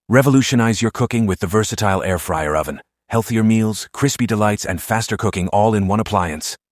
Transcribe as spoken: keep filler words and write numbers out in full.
Revolutionize your cooking with the versatile air fryer oven. Healthier meals, crispy delights, and faster cooking all in one appliance.